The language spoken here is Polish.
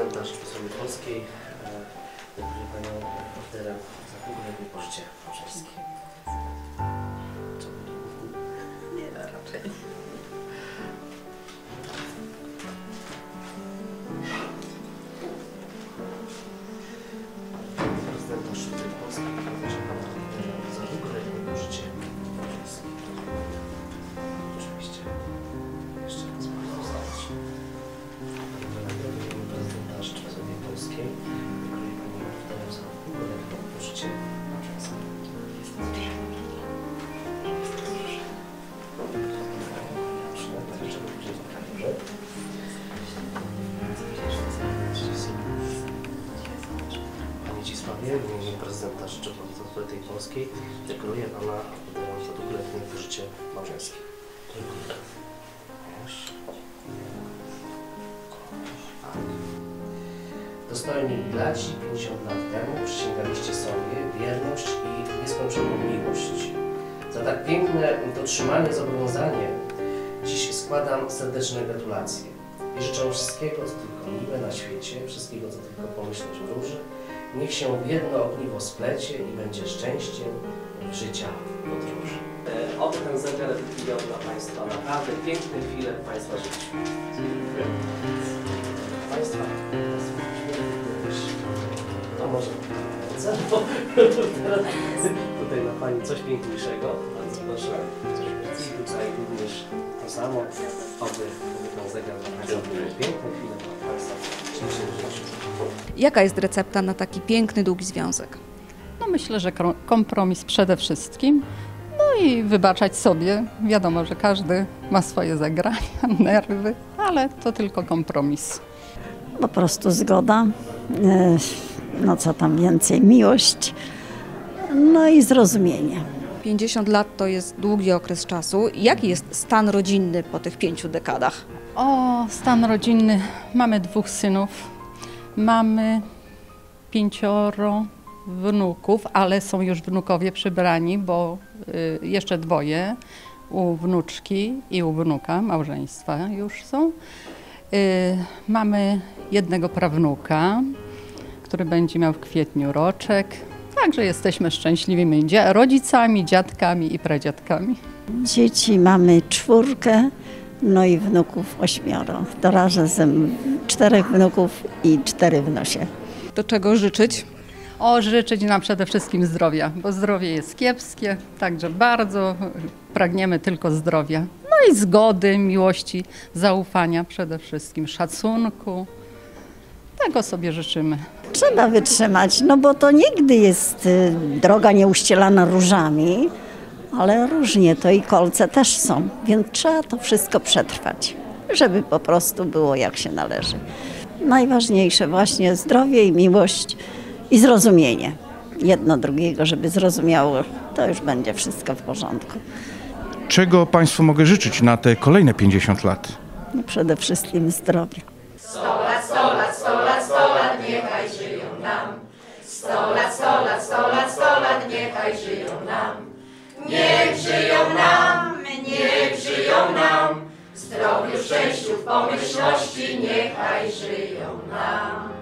prezydenta Rzeczypospolitej Polskiej, deklaruje panią orderem za długoletniej pożycie małżeńskie. Nie, raczej nie. Prezydenta Rzeczypospolitej Polskiej, deklaruje panią orderem za długoletnie pożycie małżeńskie. Oczywiście. Jeszcze raz mogę zostać. Prezydenta Rzeczypospolitej Polskiej, deklaruje panią orderem za długoletnie pożycie małżeńskie. Panie Zdzisławie, w imieniu prezydenta Rzeczypospolitej Polskiej deklaruję pana orderem za długoletnie pożycie małżeńskie. Dostojni Ilaci 50 lat temu przysięgaliście sobie wierność i nieskończoną miłość. Za tak piękne dotrzymanie zobowiązanie dziś składam serdeczne gratulacje i życzę wszystkiego, co tylko miłe na świecie, wszystkiego, co tylko pomyśleć wróży. Niech się w jedno ogniwo splecie i będzie szczęściem w życia podróży. Oto ten zegar wideo dla Państwa. Naprawdę piękne chwile w Państwa życiu. Dziękuję. Państwa, no może teraz tutaj dla Pani coś piękniejszego. Bardzo proszę. I tutaj również to samo. Oby ten zegar dla Państwa piękne chwile dla Państwa w życiu. Jaka jest recepta na taki piękny, długi związek? No myślę, że kompromis przede wszystkim. No i wybaczać sobie. Wiadomo, że każdy ma swoje zagrania, nerwy, ale to tylko kompromis. Po prostu zgoda, no co tam więcej, miłość, no i zrozumienie. 50 lat to jest długi okres czasu. Jaki jest stan rodzinny po tych 5 dekadach? O, stan rodzinny. Mamy 2 synów, mamy 5 wnuków, ale są już wnukowie przybrani, bo jeszcze 2 u wnuczki i u wnuka, małżeństwa już są. Mamy 1 prawnuka, który będzie miał w kwietniu roczek. Także jesteśmy szczęśliwymi rodzicami, dziadkami i pradziadkami. Dzieci mamy 4, no i wnuków 8. To razem 4 wnuków i 4 wnusie. Do czego życzyć? Życzyć nam przede wszystkim zdrowia, bo zdrowie jest kiepskie, także bardzo pragniemy tylko zdrowia. No i zgody, miłości, zaufania przede wszystkim, szacunku. Tego sobie życzymy. Trzeba wytrzymać, no bo to nigdy jest droga nieuścielana różami, ale różnie to i kolce też są, więc trzeba to wszystko przetrwać, żeby po prostu było jak się należy. Najważniejsze właśnie zdrowie i miłość i zrozumienie. Jedno drugiego, żeby zrozumiało, to już będzie wszystko w porządku. Czego Państwu mogę życzyć na te kolejne 50 lat? No przede wszystkim zdrowia. 100 lat, 100 lat, 100 lat, 100 lat, niechaj żyją nam. 100 lat, 100 lat, 100 lat, 100 lat, niechaj żyją nam. Niech żyją nam, niech żyją nam. W zdrowiu, szczęściu, w pomyślności, niechaj żyją nam.